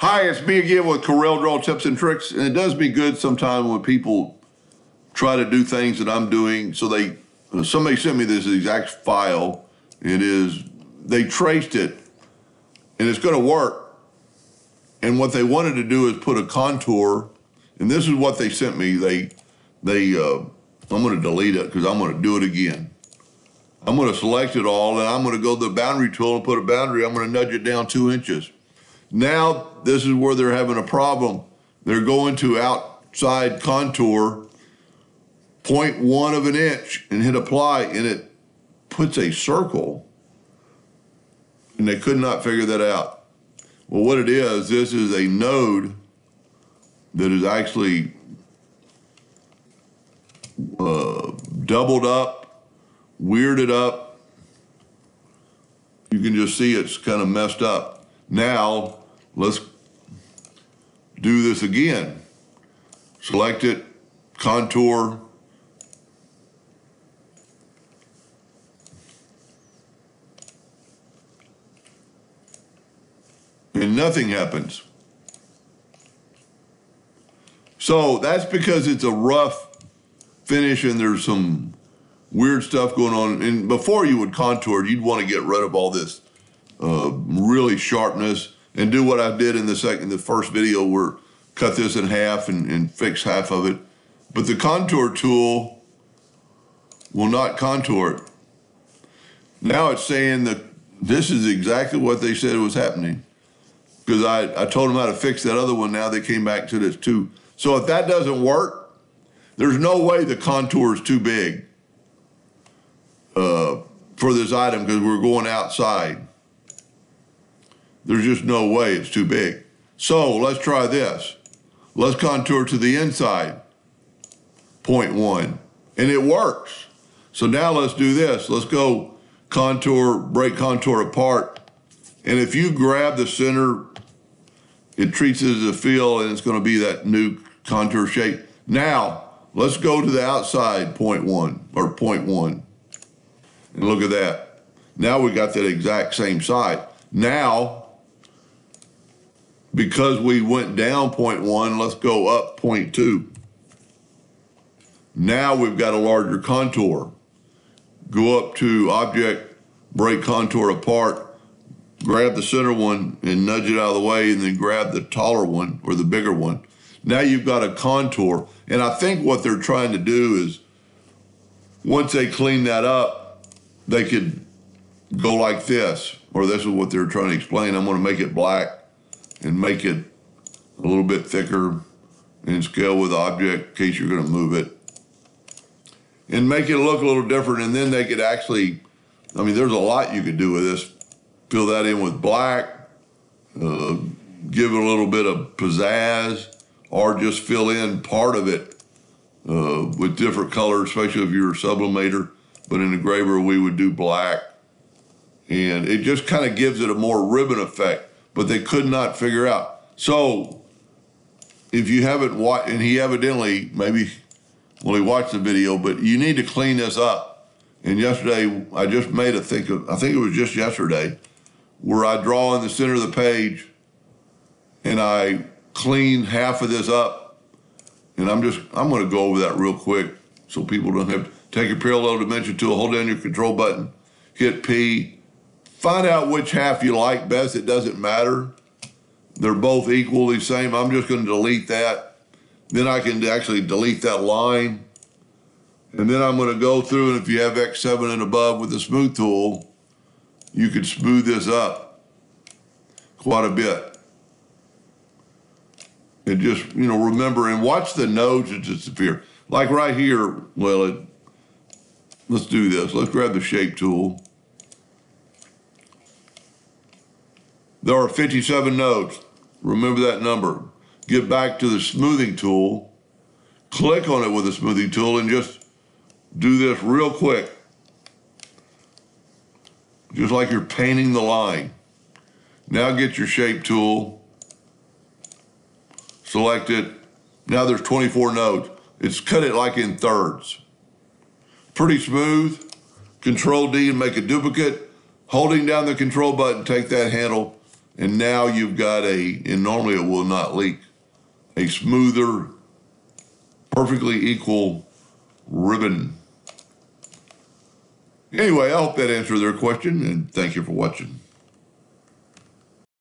Hi, it's me again with CorelDRAW Tips and Tricks, and it does me good sometimes when people try to do things that I'm doing. So somebody sent me this exact file. They traced it, and it's going to work. And what they wanted to do is put a contour, and this is what they sent me. I'm going to delete it because I'm going to do it again. I'm going to select it all, and I'm going to go to the boundary tool and put a boundary. I'm going to nudge it down 2 inches. Now, this is where they're having a problem. They're going to outside contour 0.1 of an inch and hit apply, and it puts a circle, and they could not figure that out. Well, what it is, this is a node that is actually doubled up, weirded up. You can just see it's kind of messed up. Now, let's do this again. Select it, contour. And nothing happens. So that's because it's a rough finish and there's some weird stuff going on. And before you would contour, you'd want to get rid of all this really sharpness and do what I did in the first video where cut this in half and fix half of it. But the contour tool will not contour it. Now it's saying that this is exactly what they said was happening. Because I told them how to fix that other one. Now they came back to this too. So if that doesn't work, there's no way the contour is too big for this item because we're going outside. There's just no way it's too big. So let's try this. Let's contour to the inside, 0.1, and it works. So now let's do this. Let's go contour, break contour apart. And if you grab the center, it treats it as a fill and it's going to be that new contour shape. Now, let's go to the outside 0.1 or 0.1 and look at that. Now we got that exact same side. Now, because we went down 0.1, let's go up 0.2. Now we've got a larger contour. Go up to Object, break contour apart, grab the center one and nudge it out of the way, and then grab the taller one or the bigger one. Now you've got a contour. And I think what they're trying to do is once they clean that up, they could go like this, or this is what they're trying to explain. I'm going to make it black and make it a little bit thicker and scale with the object in case you're going to move it. And make it look a little different, and then they could actually, there's a lot you could do with this. Fill that in with black, give it a little bit of pizzazz, or just fill in part of it with different colors, especially if you're a sublimator. But in engraver, we would do black. And it just kind of gives it a more ribbon effect, but they could not figure out. So if you haven't watched, and he evidently, he watched the video, but you need to clean this up. And yesterday, I just made I think it was just yesterday, where I draw in the center of the page and I clean half of this up. And I'm going to go over that real quick so people don't have to take your parallel dimension tool, hold down your control button, hit P, find out which half you like best. It doesn't matter. They're both equally same. I'm just going to delete that. Then I can actually delete that line. And then I'm going to go through, and if you have X7 and above with the smooth tool, you could smooth this up quite a bit. And just, remember and watch the nodes that disappear. Like right here, let's do this. Let's grab the shape tool. There are 57 nodes. Remember that number. Get back to the smoothing tool, click on it with the smoothing tool, and just do this real quick. Just like you're painting the line. Now get your shape tool, select it. Now there's 24 nodes. It's cut it like in thirds. Pretty smooth. Control D and make a duplicate. Holding down the control button, take that handle And now you've got and normally it will not leak, a smoother, perfectly equal ribbon. Anyway, I hope that answered their question, and thank you for watching.